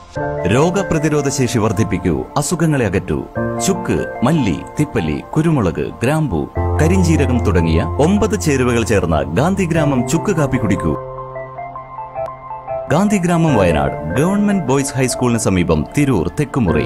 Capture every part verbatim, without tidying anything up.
രോഗപ്രതിരോധ ശേഷി വർദ്ധിപ്പിക്കൂ, അസുഖങ്ങളെ അകറ്റൂ. ചുക്ക്, മല്ലി, തിപ്പല്ലി, കുരുമുളക്, ഗ്രാമ്പു, കരിഞ്ജീരകം തുടങ്ങിയ ഒമ്പത് ചേരുവകൾ ചേർന്ന ഗാന്ധിഗ്രാമം ചുക്ക് കാപ്പി കുടിക്കൂ. ഗാന്ധിഗ്രാമം, വയനാട് ഗവൺമെന്റ് ബോയ്സ് ഹൈസ്കൂളിന് സമീപം, തിരൂർ തെക്കുമുറി.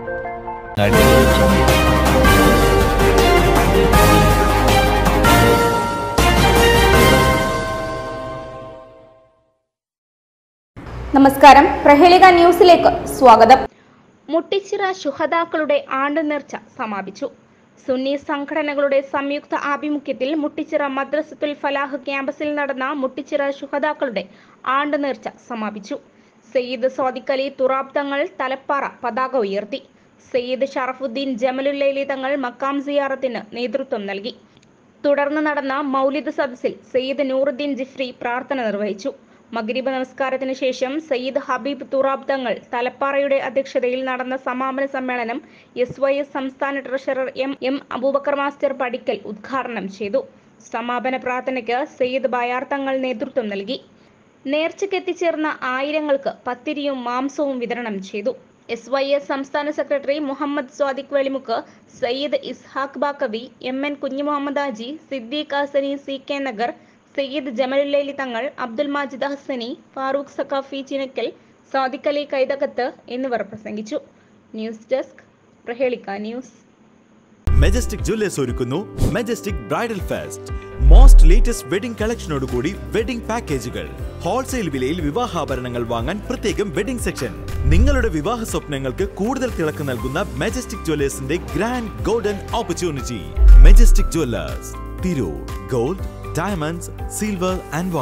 നമസ്കാരം, പ്രഹേളിക ന്യൂസിലേക്ക് സ്വാഗതം. മുട്ടിച്ചിറ ശുഹദാക്കളുടെ ആണ്ടുനേർച്ച സമാപിച്ചു. സുന്നി സംഘടനകളുടെ സംയുക്ത ആഭിമുഖ്യത്തിൽ മുട്ടിച്ചിറ മദ്രസത്തുൽ ഫലാഹ് ക്യാമ്പസിൽ നടന്ന മുട്ടിച്ചിറ ശുഹദാക്കളുടെ ആണ്ടുനേർച്ച സമാപിച്ചു. സയ്യിദ് സ്വാദിഖ് അലി തുറാബ് തങ്ങൾ തലപ്പാറ പതാക ഉയർത്തി. സയ്യിദ് ഷറഫുദ്ദീൻ ജമലുല്ലൈലി തങ്ങൾ മക്കാം സിയാറത്തിന് നേതൃത്വം നൽകി. തുടർന്ന് നടന്ന മൗലിദ് സദസ്സിൽ സയ്യിദ് നൂറുദ്ദീൻ ജിഫ്രി പ്രാർത്ഥന നിർവഹിച്ചു. മഗ്രിബ് നമസ്കാരത്തിന് ശേഷം സയ്യിദ് ഹബീബ് തുറാബ് തങ്ങൾ തലപ്പാറയുടെ അധ്യക്ഷതയിൽ നടന്ന സമാപന സമ്മേളനം എസ് വൈ എസ് സംസ്ഥാന treasurer M M Abubakar master Padikkal ഉദ്ഘാടനം ചെയ്തു. സമാപന പ്രാർത്ഥനയ്ക്ക് സയ്യിദ് ബയാർ തങ്ങൾ നേതൃത്വം നൽകി. നേർച്ചയ്ക്കെത്തിച്ചേർന്ന ആയിരങ്ങൾക്ക് പത്തിരിയും മാംസവും വിതരണം ചെയ്തു. എസ് വൈ എസ് സംസ്ഥാന secretary Muhammad Swadiq Velimukku, Sayyid Ishaq Baqavi, M N Kunjumuhammad Haji, Siddique Hasani, C K Nagar, Sayyid Jamalullaili Thangal, Abdul Majid Hasani, Farooq Saqafi Chinakkal, Sadiq Ali Kaithakath എന്നിവർ പ്രസംഗിച്ചു. News desk, Prahelika news. Majestic Jewellers ഒരുക്കുന്നു Majestic bridal fest. Most latest wedding കളക്ഷനോടുകൂടി വെഡിംഗ് പാക്കേജുകൾ. ഹോൾസെയിൽ വിലയിൽ വിവാഹാഭരണങ്ങൾ വാങ്ങാൻ പ്രത്യേകം വെഡിംഗ് സെക്ഷൻ. നിങ്ങളുടെ വിവാഹ സ്വപ്നങ്ങൾക്ക് കൂടുതൽ തിളക്കം നൽകുന്ന മെജസ്റ്റിക് ജ്വല്ലേഴ്സിന്റെ grand golden opportunity. Majestic Jewellers, Tirur. Gold, diamonds, silver and